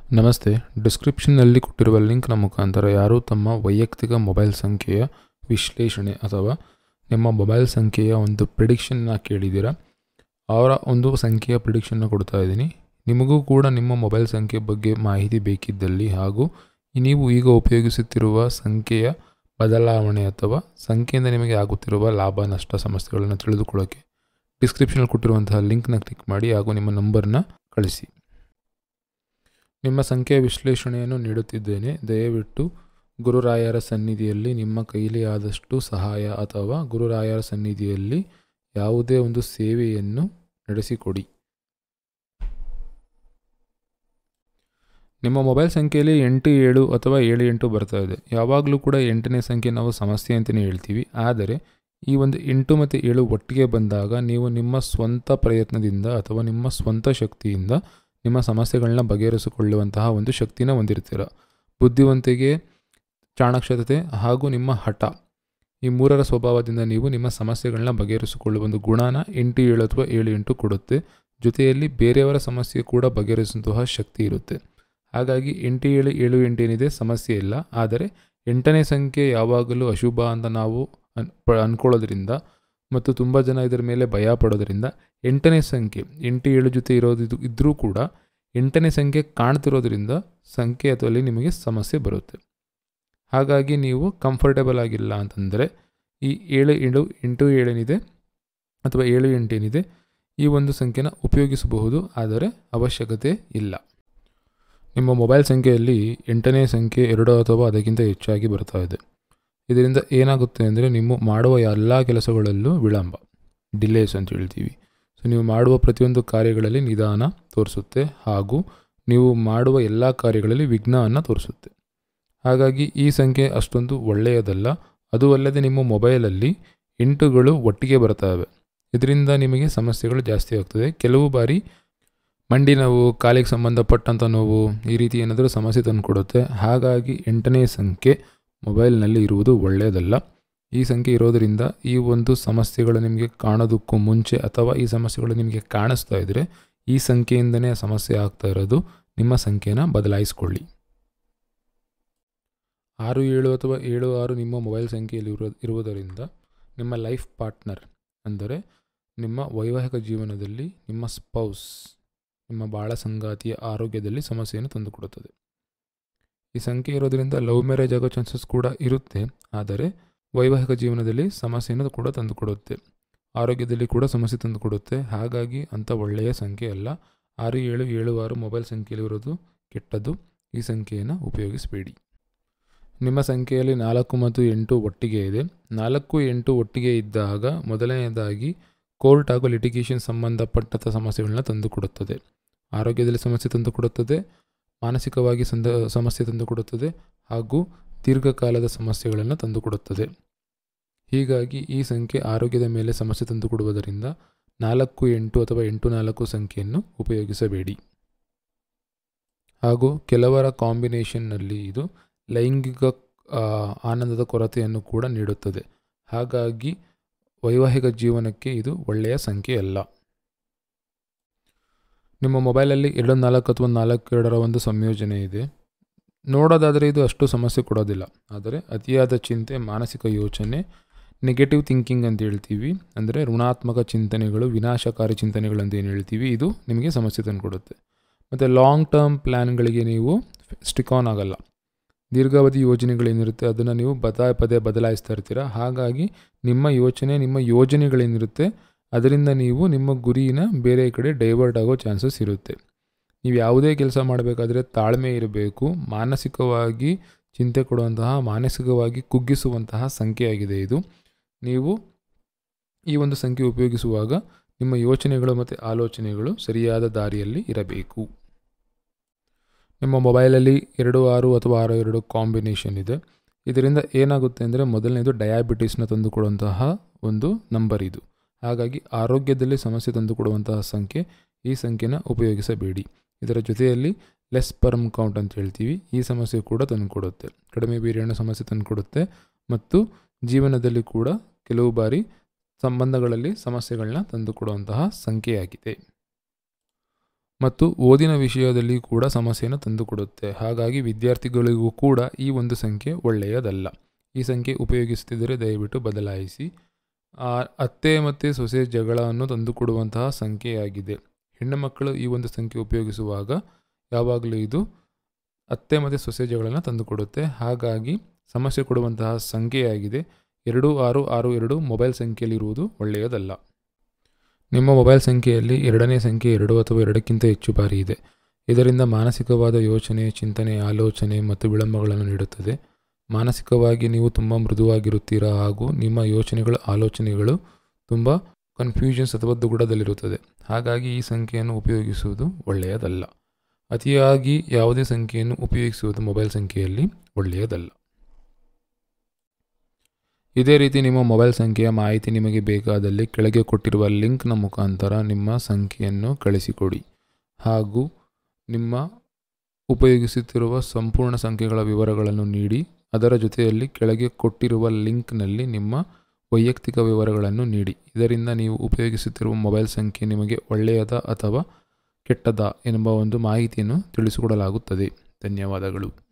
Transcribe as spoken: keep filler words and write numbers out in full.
ನಮಸ್ತೆ. ಡಿಸ್ಕ್ರಿಪ್ಷನ್ನಲ್ಲಿ ಕೊಟ್ಟಿರುವ ಲಿಂಕ್ನ ಮುಖಾಂತರ ಯಾರೂ ತಮ್ಮ ವೈಯಕ್ತಿಕ ಮೊಬೈಲ್ ಸಂಖ್ಯೆಯ ವಿಶ್ಲೇಷಣೆ ಅಥವಾ ನಿಮ್ಮ ಮೊಬೈಲ್ ಸಂಖ್ಯೆಯ ಒಂದು ಪ್ರಿಡಿಕ್ಷನ್ನ ಕೇಳಿದ್ದೀರಾ. ಅವರ ಒಂದು ಸಂಖ್ಯೆಯ ಪ್ರಿಡಿಕ್ಷನ್ನ ಕೊಡ್ತಾ ಇದ್ದೀನಿ. ನಿಮಗೂ ಕೂಡ ನಿಮ್ಮ ಮೊಬೈಲ್ ಸಂಖ್ಯೆ ಬಗ್ಗೆ ಮಾಹಿತಿ ಬೇಕಿದ್ದಲ್ಲಿ ಹಾಗೂ ನೀವು ಈಗ ಉಪಯೋಗಿಸುತ್ತಿರುವ ಸಂಖ್ಯೆಯ ಬದಲಾವಣೆ ಅಥವಾ ಸಂಖ್ಯೆಯಿಂದ ನಿಮಗೆ ಆಗುತ್ತಿರುವ ಲಾಭ ನಷ್ಟ ಸಮಸ್ಯೆಗಳನ್ನು ತಿಳಿದುಕೊಳ್ಳೋಕ್ಕೆ ಡಿಸ್ಕ್ರಿಪ್ಷನಲ್ಲಿ ಕೊಟ್ಟಿರುವಂತಹ ಲಿಂಕ್ನ ಕ್ಲಿಕ್ ಮಾಡಿ ಹಾಗೂ ನಿಮ್ಮ ನಂಬರ್ನ ಕಳಿಸಿ. ನಿಮ್ಮ ಸಂಖ್ಯೆಯ ವಿಶ್ಲೇಷಣೆಯನ್ನು ನೀಡುತ್ತಿದ್ದೇನೆ. ದಯವಿಟ್ಟು ಗುರುರಾಯರ ಸನ್ನಿಧಿಯಲ್ಲಿ ನಿಮ್ಮ ಕೈಲಿ ಆದಷ್ಟು ಸಹಾಯ ಅಥವಾ ಗುರುರಾಯರ ಸನ್ನಿಧಿಯಲ್ಲಿ ಯಾವುದೇ ಒಂದು ಸೇವೆಯನ್ನು ನಡೆಸಿಕೊಡಿ. ನಿಮ್ಮ ಮೊಬೈಲ್ ಸಂಖ್ಯೆಯಲ್ಲಿ ಎಂಟು ಏಳು ಅಥವಾ ಏಳು ಎಂಟು ಬರ್ತಾ ಇದೆ. ಯಾವಾಗಲೂ ಕೂಡ ಎಂಟನೇ ಸಂಖ್ಯೆ ನಾವು ಸಮಸ್ಯೆ ಅಂತಲೇ ಹೇಳ್ತೀವಿ. ಆದರೆ ಈ ಒಂದು ಎಂಟು ಮತ್ತು ಏಳು ಒಟ್ಟಿಗೆ ಬಂದಾಗ ನೀವು ನಿಮ್ಮ ಸ್ವಂತ ಪ್ರಯತ್ನದಿಂದ ಅಥವಾ ನಿಮ್ಮ ಸ್ವಂತ ಶಕ್ತಿಯಿಂದ ನಿಮ್ಮ ಸಮಸ್ಯೆಗಳನ್ನ ಬಗೆಹರಿಸಿಕೊಳ್ಳುವಂತಹ ಒಂದು ಶಕ್ತಿನ ಹೊಂದಿರ್ತೀರ. ಬುದ್ಧಿವಂತಿಕೆ, ಚಾಣಾಕ್ಷತೆ ಹಾಗೂ ನಿಮ್ಮ ಹಠ, ಈ ಮೂರರ ಸ್ವಭಾವದಿಂದ ನೀವು ನಿಮ್ಮ ಸಮಸ್ಯೆಗಳನ್ನ ಬಗೆಹರಿಸಿಕೊಳ್ಳುವ ಒಂದು ಗುಣನ ಎಂಟು ಏಳು ಅಥವಾ ಏಳು ಎಂಟು ಕೊಡುತ್ತೆ. ಜೊತೆಯಲ್ಲಿ ಬೇರೆಯವರ ಸಮಸ್ಯೆ ಕೂಡ ಬಗೆಹರಿಸುವಂತಹ ಶಕ್ತಿ ಇರುತ್ತೆ. ಹಾಗಾಗಿ ಎಂಟು ಏಳು ಏಳು ಎಂಟು ಏನಿದೆ ಸಮಸ್ಯೆ ಇಲ್ಲ. ಆದರೆ ಎಂಟನೇ ಸಂಖ್ಯೆ ಯಾವಾಗಲೂ ಅಶುಭ ಅಂತ ನಾವು ಅನ್ ಅಂದ್ಕೊಳ್ಳೋದ್ರಿಂದ ಮತ್ತು ತುಂಬ ಜನ ಇದರ ಮೇಲೆ ಭಯ ಪಡೋದ್ರಿಂದ ಎಂಟನೇ ಸಂಖ್ಯೆ ಎಂಟು ಏಳು ಜೊತೆ ಇರೋದು ಇದ್ದರೂ ಕೂಡ ಎಂಟನೇ ಸಂಖ್ಯೆ ಕಾಣ್ತಿರೋದ್ರಿಂದ ಸಂಖ್ಯೆ ಅಥವಾ ಅಲ್ಲಿ ನಿಮಗೆ ಸಮಸ್ಯೆ ಬರುತ್ತೆ. ಹಾಗಾಗಿ ನೀವು ಕಂಫರ್ಟೇಬಲ್ ಆಗಿಲ್ಲ ಅಂತಂದರೆ ಈ ಏಳು ಏಳು ಎಂಟು ಏಳೇನಿದೆ ಅಥವಾ ಏಳು ಎಂಟೇನಿದೆ ಈ ಒಂದು ಸಂಖ್ಯೆನ ಉಪಯೋಗಿಸಬಹುದು. ಆದರೆ ಅವಶ್ಯಕತೆ ಇಲ್ಲ. ನಿಮ್ಮ ಮೊಬೈಲ್ ಸಂಖ್ಯೆಯಲ್ಲಿ ಎಂಟನೇ ಸಂಖ್ಯೆ ಎರಡು ಅಥವಾ ಅದಕ್ಕಿಂತ ಹೆಚ್ಚಾಗಿ ಬರ್ತಾ ಇದೆ. ಇದರಿಂದ ಏನಾಗುತ್ತೆ ಅಂದರೆ ನೀವು ಮಾಡುವ ಎಲ್ಲ ಕೆಲಸಗಳಲ್ಲೂ ವಿಳಂಬ, ಡಿಲೇಸ್ ಅಂತ ಹೇಳ್ತೀವಿ. ಸೊ ನೀವು ಮಾಡುವ ಪ್ರತಿಯೊಂದು ಕಾರ್ಯಗಳಲ್ಲಿ ನಿಧಾನ ತೋರಿಸುತ್ತೆ ಹಾಗೂ ನೀವು ಮಾಡುವ ಎಲ್ಲ ಕಾರ್ಯಗಳಲ್ಲಿ ವಿಘ್ನವನ್ನು ತೋರಿಸುತ್ತೆ. ಹಾಗಾಗಿ ಈ ಸಂಖ್ಯೆ ಅಷ್ಟೊಂದು ಒಳ್ಳೆಯದಲ್ಲ. ಅದು ಅಲ್ಲದೆ ನಿಮ್ಮ ಮೊಬೈಲಲ್ಲಿ ಎಂಟುಗಳು ಒಟ್ಟಿಗೆ ಬರ್ತವೆ. ಇದರಿಂದ ನಿಮಗೆ ಸಮಸ್ಯೆಗಳು ಜಾಸ್ತಿ ಆಗ್ತದೆ. ಕೆಲವು ಬಾರಿ ಮಂಡಿ ನೋವು, ಕಾಲಿಗೆ ಸಂಬಂಧಪಟ್ಟಂಥ ನೋವು, ಈ ರೀತಿ ಏನಾದರೂ ಸಮಸ್ಯೆ ತಂದುಕೊಡುತ್ತೆ. ಹಾಗಾಗಿ ಎಂಟನೇ ಸಂಖ್ಯೆ ಮೊಬೈಲ್ನಲ್ಲಿ ಇರುವುದು ಒಳ್ಳೆಯದಲ್ಲ. ಈ ಸಂಖ್ಯೆ ಇರೋದರಿಂದ ಈ ಒಂದು ಸಮಸ್ಯೆಗಳು ನಿಮಗೆ ಕಾಣೋದಕ್ಕೂ ಮುಂಚೆ ಅಥವಾ ಈ ಸಮಸ್ಯೆಗಳು ನಿಮಗೆ ಕಾಣಿಸ್ತಾ ಇದ್ದರೆ ಈ ಸಂಖ್ಯೆಯಿಂದನೇ ಸಮಸ್ಯೆ ಆಗ್ತಾ ಇರೋದು. ನಿಮ್ಮ ಸಂಖ್ಯೆನ ಬದಲಾಯಿಸ್ಕೊಳ್ಳಿ. ಆರು ಏಳು ಅಥವಾ ಏಳು ಆರು ನಿಮ್ಮ ಮೊಬೈಲ್ ಸಂಖ್ಯೆಯಲ್ಲಿ ಇರೋ ಇರುವುದರಿಂದ ನಿಮ್ಮ ಲೈಫ್ ಪಾರ್ಟ್ನರ್ ಅಂದರೆ ನಿಮ್ಮ ವೈವಾಹಿಕ ಜೀವನದಲ್ಲಿ ನಿಮ್ಮ ಸ್ಪೌಸ್, ನಿಮ್ಮ ಬಾಳ ಸಂಗಾತಿಯ ಆರೋಗ್ಯದಲ್ಲಿ ಸಮಸ್ಯೆಯನ್ನು ತಂದುಕೊಡುತ್ತದೆ. ಈ ಸಂಖ್ಯೆ ಇರೋದರಿಂದ ಲವ್ ಮ್ಯಾರೇಜ್ ಆಗೋ ಚಾನ್ಸಸ್ ಕೂಡ ಇರುತ್ತೆ. ಆದರೆ ವೈವಾಹಿಕ ಜೀವನದಲ್ಲಿ ಸಮಸ್ಯೆಯನ್ನು ಕೂಡ ತಂದುಕೊಡುತ್ತೆ, ಆರೋಗ್ಯದಲ್ಲಿ ಕೂಡ ಸಮಸ್ಯೆ ತಂದುಕೊಡುತ್ತೆ. ಹಾಗಾಗಿ ಅಂಥ ಒಳ್ಳೆಯ ಸಂಖ್ಯೆ ಅಲ್ಲ. ಆರು ಏಳು ಏಳು ಆರು ಮೊಬೈಲ್ ಸಂಖ್ಯೆಯಲ್ಲಿರೋದು ಕೆಟ್ಟದ್ದು. ಈ ಸಂಖ್ಯೆಯನ್ನು ಉಪಯೋಗಿಸಬೇಡಿ. ನಿಮ್ಮ ಸಂಖ್ಯೆಯಲ್ಲಿ ನಾಲ್ಕು ಮತ್ತು ಎಂಟು ಒಟ್ಟಿಗೆ ಇದೆ. ನಾಲ್ಕು ಎಂಟು ಒಟ್ಟಿಗೆ ಇದ್ದಾಗ ಮೊದಲನೆಯದಾಗಿ ಕೋರ್ಟ್ ಹಾಗೂ ಲಿಟಿಗೇಷನ್ ಸಂಬಂಧಪಟ್ಟ ಸಮಸ್ಯೆಗಳನ್ನ ತಂದುಕೊಡುತ್ತದೆ. ಆರೋಗ್ಯದಲ್ಲಿ ಸಮಸ್ಯೆ ತಂದುಕೊಡುತ್ತದೆ, ಮಾನಸಿಕವಾಗಿ ಸಂದ ಸಮಸ್ಯೆ ತಂದುಕೊಡುತ್ತದೆ ಹಾಗೂ ದೀರ್ಘಕಾಲದ ಸಮಸ್ಯೆಗಳನ್ನು ತಂದುಕೊಡುತ್ತದೆ. ಹೀಗಾಗಿ ಈ ಸಂಖ್ಯೆ ಆರೋಗ್ಯದ ಮೇಲೆ ಸಮಸ್ಯೆ ತಂದುಕೊಡುವುದರಿಂದ ನಾಲ್ಕು ಎಂಟು ಅಥವಾ ಎಂಟು ನಾಲ್ಕು ಸಂಖ್ಯೆಯನ್ನು ಉಪಯೋಗಿಸಬೇಡಿ. ಹಾಗೂ ಕೆಲವರ ಕಾಂಬಿನೇಷನ್ನಲ್ಲಿ ಇದು ಲೈಂಗಿಕ ಆನಂದದ ಕೊರತೆಯನ್ನು ಕೂಡ ನೀಡುತ್ತದೆ. ಹಾಗಾಗಿ ವೈವಾಹಿಕ ಜೀವನಕ್ಕೆ ಇದು ಒಳ್ಳೆಯ ಸಂಖ್ಯೆ ಅಲ್ಲ. ನಿಮ್ಮ ಮೊಬೈಲಲ್ಲಿ ಎರಡು ನಾಲ್ಕು ಅಥವಾ ನಾಲ್ಕು ಎರಡರ ಒಂದು ಸಂಯೋಜನೆ ಇದೆ. ನೋಡೋದಾದರೆ ಇದು ಅಷ್ಟು ಸಮಸ್ಯೆ ಕೊಡೋದಿಲ್ಲ. ಆದರೆ ಅತಿಯಾದ ಚಿಂತೆ, ಮಾನಸಿಕ ಯೋಚನೆ, ನೆಗೆಟಿವ್ ಥಿಂಕಿಂಗ್ ಅಂತ ಹೇಳ್ತೀವಿ, ಅಂದರೆ ಋಣಾತ್ಮಕ ಚಿಂತನೆಗಳು, ವಿನಾಶಕಾರಿ ಚಿಂತನೆಗಳು ಅಂತ ಏನು ಹೇಳ್ತೀವಿ, ಇದು ನಿಮಗೆ ಸಮಸ್ಯೆ ತಂದುಕೊಡುತ್ತೆ. ಮತ್ತು ಲಾಂಗ್ ಟರ್ಮ್ ಪ್ಲ್ಯಾನ್ಗಳಿಗೆ ನೀವು ಸ್ಟಿಕ್ ಆನ್ ಆಗಲ್ಲ. ದೀರ್ಘಾವಧಿ ಯೋಜನೆಗಳೇನಿರುತ್ತೆ ಅದನ್ನು ನೀವು ಪದೇ ಪದೇ ಬದಲಾಯಿಸ್ತಾ ಇರ್ತೀರ. ಹಾಗಾಗಿ ನಿಮ್ಮ ಯೋಚನೆ, ನಿಮ್ಮ ಯೋಜನೆಗಳೇನಿರುತ್ತೆ ಅದರಿಂದ ನೀವು ನಿಮ್ಮ ಗುರಿನ ಬೇರೆ ಕಡೆ ಡೈವರ್ಟ್ ಆಗೋ ಚಾನ್ಸಸ್ ಇರುತ್ತೆ. ನೀವು ಯಾವುದೇ ಕೆಲಸ ಮಾಡಬೇಕಾದ್ರೆ ತಾಳ್ಮೆ ಇರಬೇಕು. ಮಾನಸಿಕವಾಗಿ ಚಿಂತೆ ಕೊಡುವಂತಹ, ಮಾನಸಿಕವಾಗಿ ಕುಗ್ಗಿಸುವಂತಹ ಸಂಖ್ಯೆಯಾಗಿದೆ ಇದು. ನೀವು ಈ ಒಂದು ಸಂಖ್ಯೆ ಉಪಯೋಗಿಸುವಾಗ ನಿಮ್ಮ ಯೋಚನೆಗಳು ಮತ್ತು ಆಲೋಚನೆಗಳು ಸರಿಯಾದ ದಾರಿಯಲ್ಲಿ ಇರಬೇಕು. ನಿಮ್ಮ ಮೊಬೈಲಲ್ಲಿ ಎರಡು ಆರು ಅಥವಾ ಆರು ಎರಡು ಕಾಂಬಿನೇಷನ್ ಇದೆ. ಇದರಿಂದ ಏನಾಗುತ್ತೆ ಅಂದರೆ ಮೊದಲನೇದು ಡಯಾಬಿಟಿಸ್ನ ತಂದುಕೊಡುವಂತಹ ಒಂದು ನಂಬರ್ ಇದು. ಹಾಗಾಗಿ ಆರೋಗ್ಯದಲ್ಲಿ ಸಮಸ್ಯೆ ತಂದುಕೊಡುವಂತಹ ಸಂಖ್ಯೆ. ಈ ಸಂಖ್ಯೆನ ಉಪಯೋಗಿಸಬೇಡಿ. ಇದರ ಜೊತೆಯಲ್ಲಿ ಲೆಸ್ ಸ್ಪರ್ಮ್ ಕೌಂಟ್ ಅಂತ ಹೇಳ್ತೀವಿ, ಈ ಸಮಸ್ಯೆ ಕೂಡ ತಂದುಕೊಡುತ್ತೆ. ಕಡಿಮೆ ವೀರ್ಯಾಣು ಸಮಸ್ಯೆ ತಂದುಕೊಡುತ್ತೆ ಮತ್ತು ಜೀವನದಲ್ಲಿ ಕೂಡ ಕೆಲವು ಬಾರಿ ಸಂಬಂಧಗಳಲ್ಲಿ ಸಮಸ್ಯೆಗಳನ್ನ ತಂದುಕೊಡುವಂತಹ ಸಂಖ್ಯೆಯಾಗಿದೆ. ಮತ್ತು ಓದಿನ ವಿಷಯದಲ್ಲಿ ಕೂಡ ಸಮಸ್ಯೆಯನ್ನು ತಂದುಕೊಡುತ್ತೆ. ಹಾಗಾಗಿ ವಿದ್ಯಾರ್ಥಿಗಳಿಗೂ ಕೂಡ ಈ ಒಂದು ಸಂಖ್ಯೆ ಒಳ್ಳೆಯದಲ್ಲ. ಈ ಸಂಖ್ಯೆ ಉಪಯೋಗಿಸುತ್ತಿದ್ದರೆ ದಯವಿಟ್ಟು ಬದಲಾಯಿಸಿ. ಅತ್ತೆ ಮತ್ತು ಸೊಸೆ ಜಗಳವನ್ನು ತಂದುಕೊಡುವಂತಹ ಸಂಖ್ಯೆಯಾಗಿದೆ. ಹೆಣ್ಣು ಮಕ್ಕಳು ಈ ಒಂದು ಸಂಖ್ಯೆ ಉಪಯೋಗಿಸುವಾಗ ಯಾವಾಗಲೂ ಇದು ಅತ್ತೆ ಮತ್ತು ಸೊಸೆ ಜಗಳನ್ನು ತಂದುಕೊಡುತ್ತೆ. ಹಾಗಾಗಿ ಸಮಸ್ಯೆ ಕೊಡುವಂತಹ ಸಂಖ್ಯೆಯಾಗಿದೆ. ಎರಡು ಆರು ಆರು ಎರಡು ಮೊಬೈಲ್ ಸಂಖ್ಯೆಯಲ್ಲಿರುವುದು ಒಳ್ಳೆಯದಲ್ಲ. ನಿಮ್ಮ ಮೊಬೈಲ್ ಸಂಖ್ಯೆಯಲ್ಲಿ ಎರಡನೇ ಸಂಖ್ಯೆ ಎರಡು ಅಥವಾ ಎರಡಕ್ಕಿಂತ ಹೆಚ್ಚು ಬಾರಿ ಇದೆ. ಇದರಿಂದ ಮಾನಸಿಕವಾದ ಯೋಚನೆ, ಚಿಂತನೆ, ಆಲೋಚನೆ ಮತ್ತು ವಿಳಂಬಗಳನ್ನು ನೀಡುತ್ತದೆ. ಮಾನಸಿಕವಾಗಿ ನೀವು ತುಂಬ ಮೃದುವಾಗಿರುತ್ತೀರಾ ಹಾಗೂ ನಿಮ್ಮ ಯೋಚನೆಗಳು, ಆಲೋಚನೆಗಳು ತುಂಬ ಕನ್ಫ್ಯೂಷನ್ಸ್ ಅಥವಾ ದುಗುಡದಲ್ಲಿರುತ್ತದೆ. ಹಾಗಾಗಿ ಈ ಸಂಖ್ಯೆಯನ್ನು ಉಪಯೋಗಿಸುವುದು ಒಳ್ಳೆಯದಲ್ಲ. ಅತಿಯಾಗಿ ಯಾವುದೇ ಸಂಖ್ಯೆಯನ್ನು ಉಪಯೋಗಿಸುವುದು ಮೊಬೈಲ್ ಸಂಖ್ಯೆಯಲ್ಲಿ ಒಳ್ಳೆಯದಲ್ಲ. ಇದೇ ರೀತಿ ನಿಮ್ಮ ಮೊಬೈಲ್ ಸಂಖ್ಯೆಯ ಮಾಹಿತಿ ನಿಮಗೆ ಬೇಕಾದಲ್ಲಿ ಕೆಳಗೆ ಕೊಟ್ಟಿರುವ ಲಿಂಕ್ನ ಮುಖಾಂತರ ನಿಮ್ಮ ಸಂಖ್ಯೆಯನ್ನು ಕಳಿಸಿಕೊಡಿ ಹಾಗೂ ನಿಮ್ಮ ಉಪಯೋಗಿಸುತ್ತಿರುವ ಸಂಪೂರ್ಣ ಸಂಖ್ಯೆಗಳ ವಿವರಗಳನ್ನು ನೀಡಿ. ಅದರ ಜೊತೆಯಲ್ಲಿ ಕೆಳಗೆ ಕೊಟ್ಟಿರುವ ಲಿಂಕ್ನಲ್ಲಿ ನಿಮ್ಮ ವೈಯಕ್ತಿಕ ವಿವರಗಳನ್ನು ನೀಡಿ. ಇದರಿಂದ ನೀವು ಉಪಯೋಗಿಸುತ್ತಿರುವ ಮೊಬೈಲ್ ಸಂಖ್ಯೆ ನಿಮಗೆ ಒಳ್ಳೆಯದ ಅಥವಾ ಕೆಟ್ಟದ ಎಂಬ ಒಂದು ಮಾಹಿತಿಯನ್ನು ತಿಳಿಸಿಕೊಡಲಾಗುತ್ತದೆ. ಧನ್ಯವಾದಗಳು.